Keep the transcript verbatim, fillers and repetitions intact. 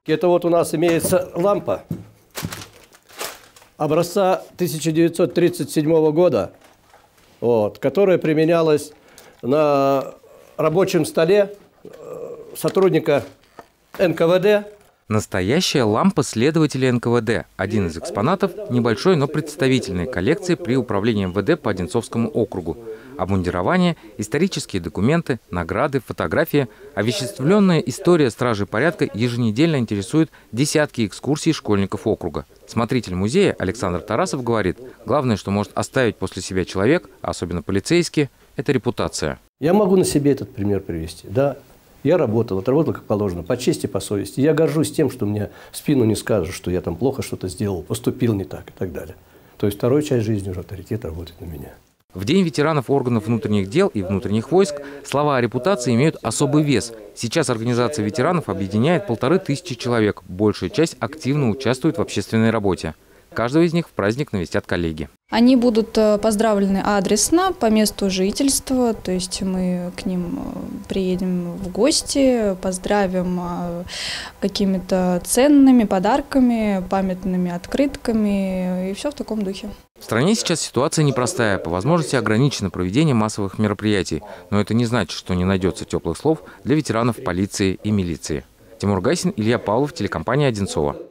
Это вот у нас имеется лампа образца тысяча девятьсот тридцать седьмого года, вот, которая применялась на рабочем столе сотрудника эн ка вэ дэ. Настоящая лампа следователя эн ка вэ дэ. Один из экспонатов небольшой, но представительной коллекции при управлении эм вэ дэ по Одинцовскому округу. Обмундирование, исторические документы, награды, фотографии. Овеществленная история стражи порядка еженедельно интересует десятки экскурсий школьников округа. Смотритель музея Александр Тарасов говорит, главное, что может оставить после себя человек, особенно полицейский, это репутация. Я могу на себе этот пример привести. Да, я работал, отработал как положено, по чести, по совести. Я горжусь тем, что мне в спину не скажут, что я там плохо что-то сделал, поступил не так и так далее. То есть вторая часть жизни уже авторитет работает на меня. В День ветеранов органов внутренних дел и внутренних войск слова о репутации имеют особый вес. Сейчас организация ветеранов объединяет полторы тысячи человек. Большая часть активно участвует в общественной работе. Каждого из них в праздник навестят коллеги. Они будут поздравлены адресно, по месту жительства, то есть мы к ним приедем в гости, поздравим какими-то ценными подарками, памятными открытками и все в таком духе. В стране сейчас ситуация непростая, по возможности ограничено проведение массовых мероприятий, но это не значит, что не найдется теплых слов для ветеранов полиции и милиции. Тимур Гайсин, Илья Павлов, телекомпания «Одинцово».